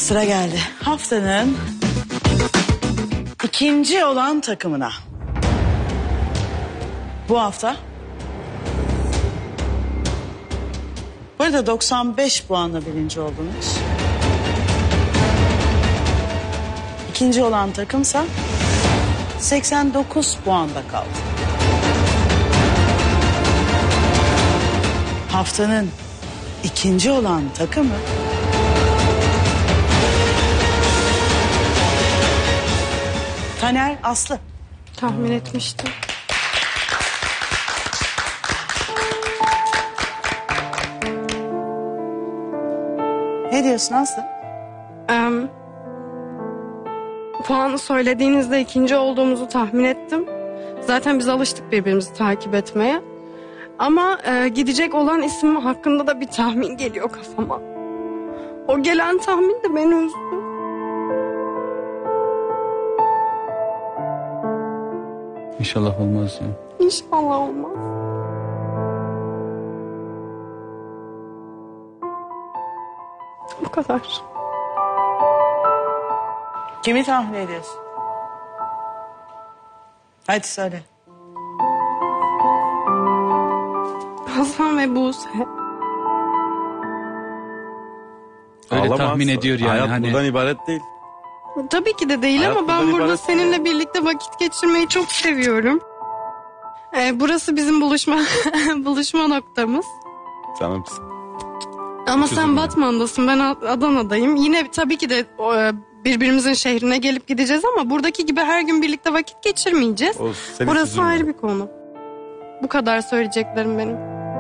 Sıra geldi. Haftanın ikinci olan takımına. Bu hafta burada 95 puanla birinci oldunuz. İkinci olan takımsa 89 puanda kaldı. Haftanın ikinci olan takımı Taner Aslı. Tahmin etmiştim. Ne diyorsun Aslı? Puanı söylediğinizde ikinci olduğumuzu tahmin ettim. Zaten biz alıştık birbirimizi takip etmeye. Ama gidecek olan isim hakkında da bir tahmin geliyor kafama. O gelen tahmin de beni üzdü. İnşallah olmaz ya. İnşallah olmaz. Bu kadar. Kimi tahmin ediyorsun? Hadi söyle. Hasan ve Buse. Öyle Ağlamaz. tahmin ediyor yani. Hayat hani buradan ibaret değil. Tabii ki de değil Hayat ama ben buradan burada ibaret seninle birlikte vakit geçirmeyi çok seviyorum. Burası bizim buluşma noktamız. Canımsın. Ama Hiç sen üzülme. Batman'dasın, ben Adana'dayım. Yine tabii ki de birbirimizin şehrine gelip gideceğiz ama buradaki gibi her gün birlikte vakit geçirmeyeceğiz. Sen hiç Burası üzülme. ayrı bir konu. Bu kadar söyleyeceklerim benim.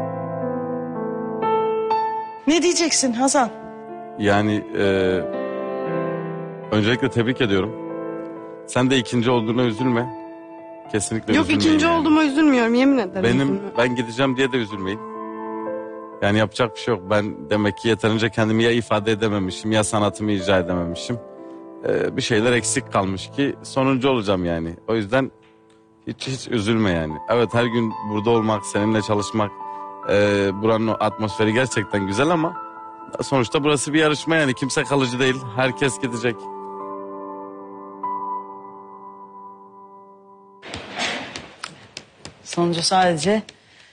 Ne diyeceksin Hasan? Yani öncelikle tebrik ediyorum. Sen de ikinci olduğuna üzülme. Kesinlikle Yok, üzülmeyin ikinci yani. olduğuma üzülmüyorum, yemin ederim. üzülmüyorum. Ben gideceğim diye de üzülmeyin. Yani yapacak bir şey yok. Ben demek ki yeterince kendimi ya ifade edememişim ya sanatımı icra edememişim. Bir şeyler eksik kalmış ki sonuncu olacağım yani. O yüzden hiç üzülme yani. Evet, her gün burada olmak, seninle çalışmak, buranın o atmosferi gerçekten güzel ama sonuçta burası bir yarışma yani. Kimse kalıcı değil. Herkes gidecek. Sonucu sadece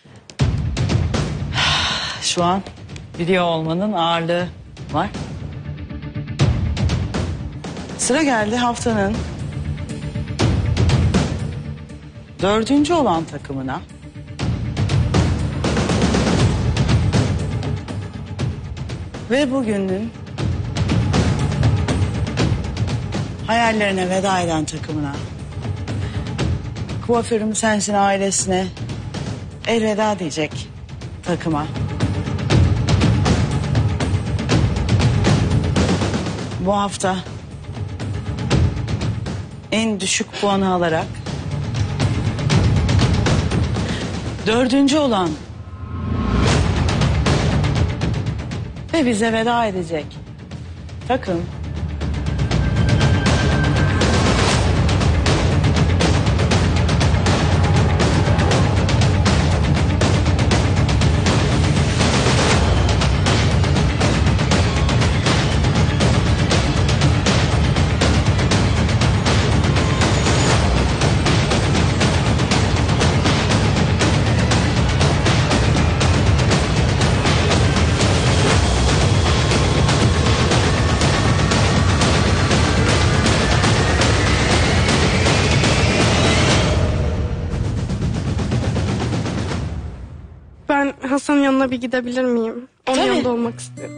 şu an biliyor olmanın ağırlığı var. Sıra geldi haftanın dördüncü olan takımına. Ve bugünün hayallerine veda eden takımına. Kuaförüm Sensin ailesine elveda diyecek takıma. Bu hafta en düşük puanı alarak dördüncü olan ve bize veda edecek takım Ben Hasan'ın yanına bir gidebilir miyim? Onun Tabii. yanında olmak istiyorum.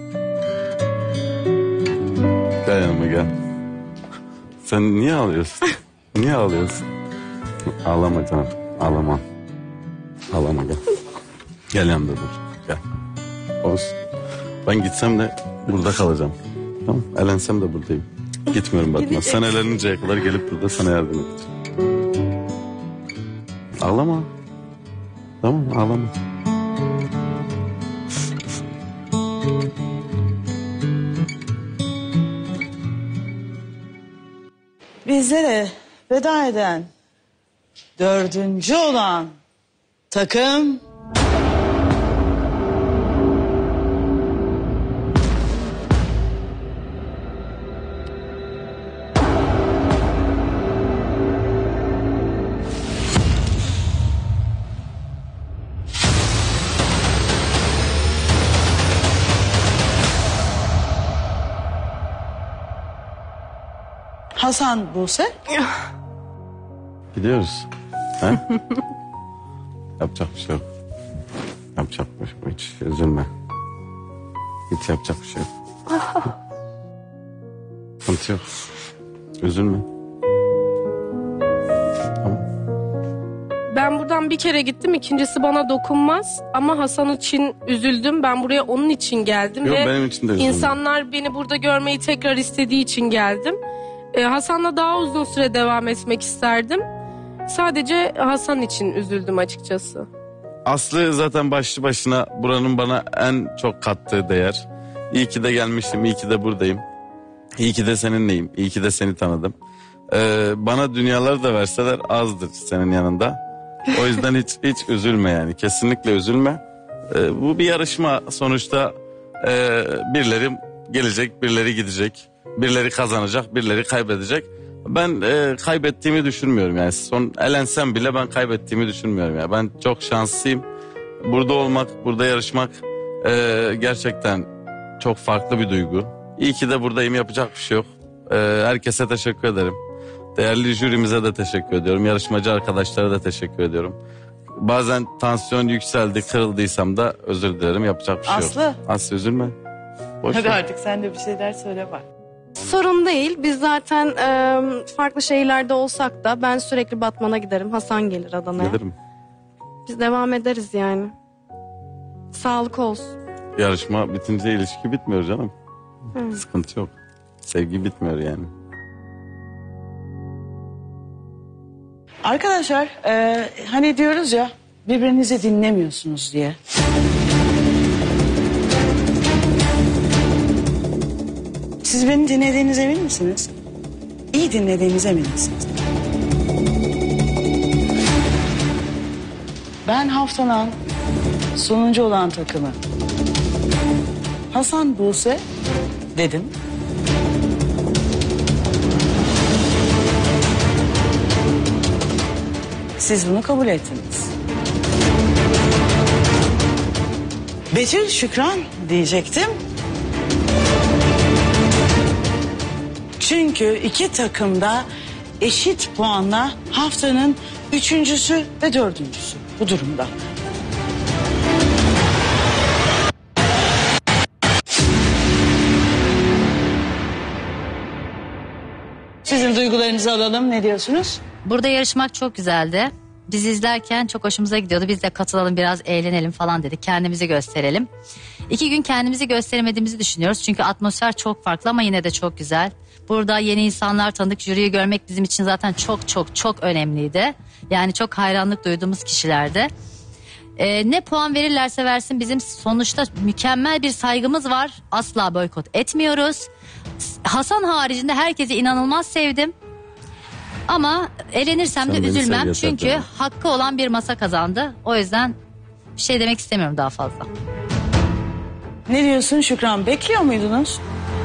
Gel yanıma gel. Sen niye ağlıyorsun? Niye ağlıyorsun? Ağlama canım. Ağlama. Ağlama gel. Gel yanımda dur. Gel. Olsun. Ben gitsem de burada kalacağım. Tamam. Elensem de buradayım. Gitmiyorum Batman. Sen eleninceye kadar gelip burada sana yardım edeceğim. Ağlama. Tamam, ağlama. bizlere veda eden dördüncü olan takım Hasan, Buse. Gidiyoruz. He? Yapacak bir şey yok. Yapacak bir şey yok. Hiç üzülme. Hiç yapacak bir şey yok. Sıkıntı yok. Üzülme. Ben buradan bir kere gittim, ikincisi bana dokunmaz. Ama Hasan için üzüldüm. Ben buraya onun için geldim Yok, ve benim için de üzüldüm. insanlar beni burada görmeyi tekrar istediği için geldim. Hasan'la daha uzun süre devam etmek isterdim. Sadece Hasan için üzüldüm açıkçası. Aslı zaten başlı başına buranın bana en çok kattığı değer. İyi ki de gelmişim, iyi ki de buradayım. İyi ki de seninleyim, iyi ki de seni tanıdım. Bana dünyaları da verseler azdır senin yanında. O yüzden hiç üzülme yani, kesinlikle üzülme. Bu bir yarışma sonuçta, birileri gelecek, birileri gidecek. Birileri kazanacak, birileri kaybedecek. Ben kaybettiğimi düşünmüyorum yani. Son elensem bile ben kaybettiğimi düşünmüyorum yani. Ben çok şanslıyım. Burada olmak, burada yarışmak gerçekten çok farklı bir duygu. İyi ki de buradayım, yapacak bir şey yok. Herkese teşekkür ederim. Değerli jürimize de teşekkür ediyorum. Yarışmacı arkadaşlara da teşekkür ediyorum. Bazen tansiyon yükseldi, kırıldıysam da özür dilerim. Yapacak bir şey Aslı. yok. Aslı üzülme. Boş Hadi ver. artık sen de bir şeyler söyle bak. Sorun değil. Biz zaten farklı şehirlerde olsak da ben sürekli Batman'a giderim. Hasan gelir Adana'ya. Gelirim. Biz devam ederiz yani. Sağlık olsun. Yarışma bitince ilişki bitmiyor canım. Sıkıntı yok. Sevgi bitmiyor yani. Arkadaşlar hani diyoruz ya birbirinizi dinlemiyorsunuz diye. Siz beni dinlediğinize emin misiniz? İyi dinlediğinize emin misiniz? Ben haftanın sonuncu olan takımı Hasan, Buse dedim. Siz bunu kabul ettiniz. Betül, Şükran diyecektim. Çünkü iki takım da eşit puanla haftanın üçüncüsü ve dördüncüsü bu durumda. Sizin duygularınızı alalım. Ne diyorsunuz? Burada yarışmak çok güzeldi. Biz izlerken çok hoşumuza gidiyordu. Biz de katılalım, biraz eğlenelim falan dedik. Kendimizi gösterelim. 2 gün kendimizi gösteremediğimizi düşünüyoruz. Çünkü atmosfer çok farklı ama yine de çok güzel. Burada yeni insanlar tanıdık. Jüriyi görmek bizim için zaten çok önemliydi. Yani çok hayranlık duyduğumuz kişilerdi. Ne puan verirlerse versin bizim sonuçta mükemmel bir saygımız var. Asla boykot etmiyoruz. Hasan haricinde herkesi inanılmaz sevdim. Ama elenirsem Sen de beni üzülmem. sev yeter Çünkü canım. hakkı olan bir masa kazandı. O yüzden bir şey demek istemiyorum daha fazla. Ne diyorsun Şükran? Bekliyor muydunuz?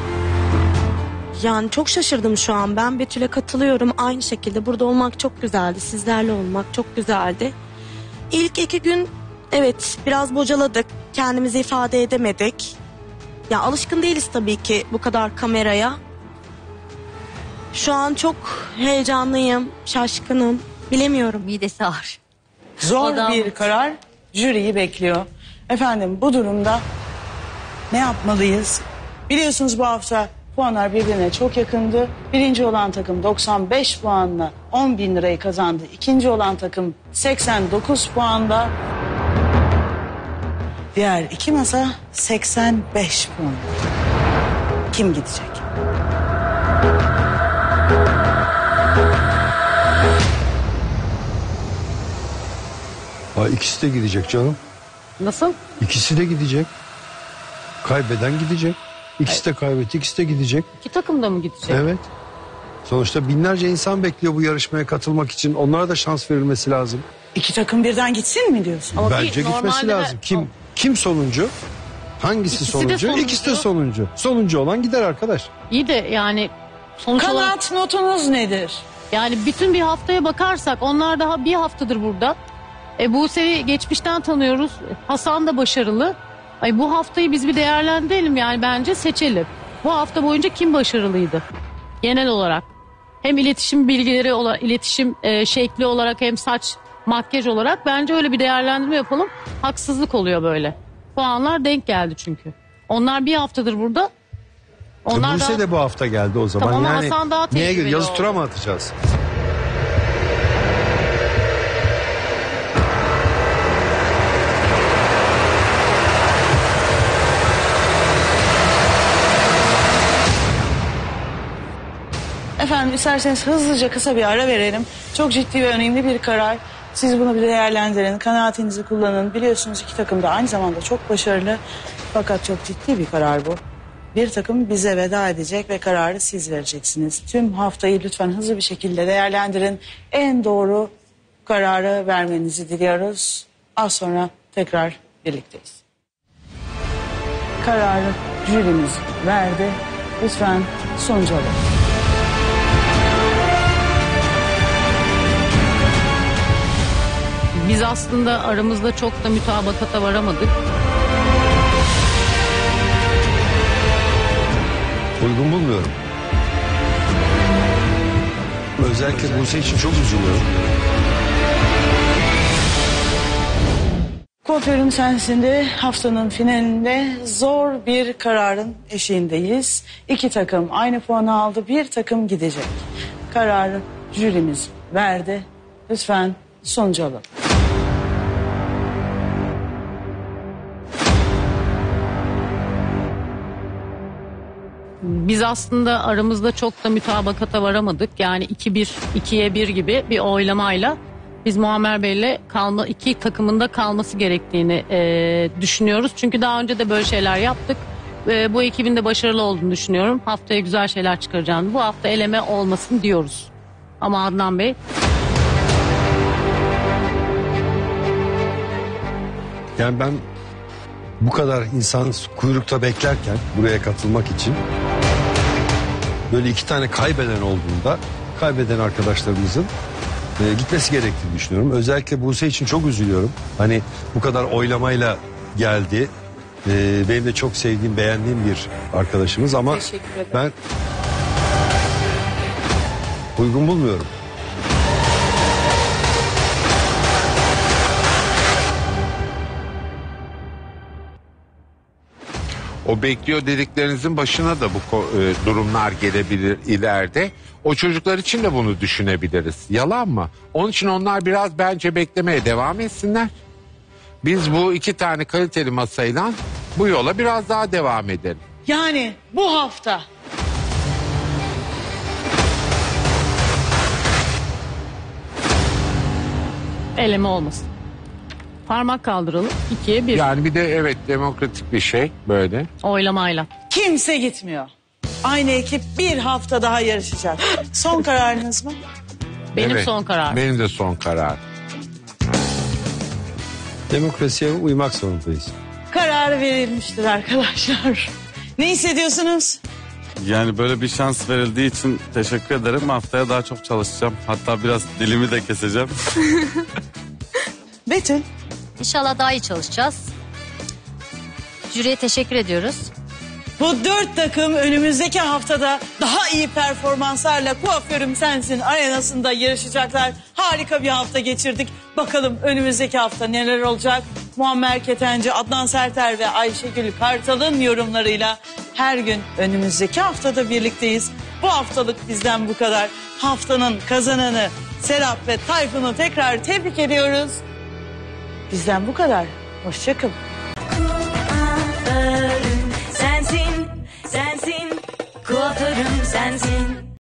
Yani çok şaşırdım şu an. Ben Betül'e katılıyorum. Aynı şekilde burada olmak çok güzeldi. Sizlerle olmak çok güzeldi. İlk 2 gün evet biraz bocaladık. Kendimizi ifade edemedik. Ya alışkın değiliz tabii ki bu kadar kameraya. Şu an çok heyecanlıyım, şaşkınım. Bilemiyorum. Midesi ağır. Zor O da- bir karar jüriyi bekliyor. Efendim bu durumda ne yapmalıyız? Biliyorsunuz bu hafta puanlar birbirine çok yakındı. Birinci olan takım 95 puanla 10.000 lirayı kazandı. İkinci olan takım 89 puanla. Diğer iki masa 85 puan. Kim gidecek? İkisi de gidecek canım. Nasıl? İkisi de gidecek. Kaybeden gidecek. İkisi de kaybetti, ikisi de gidecek. İki takım da mı gidecek? Evet. Sonuçta binlerce insan bekliyor bu yarışmaya katılmak için. Onlara da şans verilmesi lazım. İki takım birden gitsin mi diyorsun? Ama Bence normalde gitmesi lazım. Kim sonuncu? Hangisi İkisi de sonuncu? sonuncu. İkisi de sonuncu. Sonuncu olan gider arkadaş. İyi de yani sonuç olarak Kanaat notunuz nedir? yani bütün bir haftaya bakarsak onlar daha bir haftadır burada. Buse'yi geçmişten tanıyoruz. Hasan da başarılı. Bu haftayı biz bir değerlendirelim yani bence seçelim. Bu hafta boyunca kim başarılıydı? Genel olarak. hem iletişim bilgileri olarak, iletişim şekli olarak hem saç makyaj olarak bence öyle bir değerlendirme yapalım. Haksızlık oluyor böyle. Puanlar denk geldi çünkü. Onlar bir haftadır burada. Onlar Buse daha... de bu hafta geldi o zaman. Tamam ama yani Hasan daha neye göre tecrübeli yazı tura oldu. mı atacağız? Efendim isterseniz hızlıca kısa bir ara verelim. Çok ciddi ve önemli bir karar. Siz bunu bir değerlendirin, kanaatinizi kullanın. Biliyorsunuz iki takım da aynı zamanda çok başarılı. Fakat çok ciddi bir karar bu. Bir takım bize veda edecek ve kararı siz vereceksiniz. Tüm haftayı lütfen hızlı bir şekilde değerlendirin. En doğru kararı vermenizi diliyoruz. Az sonra tekrar birlikteyiz. Kararı jürimiz verdi. Lütfen sonucu alalım. Biz aslında aramızda çok da mütabakata varamadık. Uygun bulmuyorum. Özellikle Buse için çok üzülüyorum. Kuaförüm Sensin'de haftanın finalinde zor bir kararın eşiğindeyiz. İki takım aynı puanı aldı, bir takım gidecek. Kararı jürimiz verdi. Lütfen sonucu alalım. Biz aslında aramızda çok da mütabakata varamadık. Yani 2-1, 2'ye 1 gibi bir oylamayla biz Muammer Bey'le iki takımında kalması gerektiğini düşünüyoruz. Çünkü daha önce de böyle şeyler yaptık. Bu ekibin de başarılı olduğunu düşünüyorum. Haftaya güzel şeyler çıkaracağını. Bu hafta eleme olmasın diyoruz. Ama Adnan Bey... Yani ben bu kadar insan kuyrukta beklerken buraya katılmak için böyle iki tane kaybeden olduğunda kaybeden arkadaşlarımızın gitmesi gerektiğini düşünüyorum. Özellikle Buse için çok üzülüyorum. Hani bu kadar oylamayla geldi. Benim de çok sevdiğim, beğendiğim bir arkadaşımız ama ben uygun bulmuyorum. O bekliyor dediklerinizin başına da bu durumlar gelebilir ileride. O çocuklar için de bunu düşünebiliriz. Yalan mı? Onun için onlar biraz bence beklemeye devam etsinler. Biz bu iki tane kaliteli masayla bu yola biraz daha devam edelim. Yani bu hafta eleme olmasın. Parmak kaldıralım. 2'ye 1. Yani bir de evet demokratik bir şey böyle. Oylamayla. kimse gitmiyor. Aynı ekip bir hafta daha yarışacak. Son kararınız mı? Benim Evet, son kararım. Benim de son karar. Demokrasiye uymak zorundayız. Kararı verilmiştir arkadaşlar. Ne hissediyorsunuz? Yani böyle bir şans verildiği için teşekkür ederim. Haftaya daha çok çalışacağım. Hatta biraz dilimi de keseceğim. Betül. İnşallah daha iyi çalışacağız. Jüriye teşekkür ediyoruz. Bu 4 takım önümüzdeki haftada daha iyi performanslarla Kuaförüm Sensin arenasında yarışacaklar. Harika bir hafta geçirdik. Bakalım önümüzdeki hafta neler olacak? Muammer Ketenci, Adnan Serter ve Ayşegül Kartal'ın yorumlarıyla her gün önümüzdeki haftada birlikteyiz. Bu haftalık bizden bu kadar. Haftanın kazananı Serap ve Tayfun'u tekrar tebrik ediyoruz. Bizden bu kadar. Hoşça kalın. Sensin, sensin, kuaförüm sensin.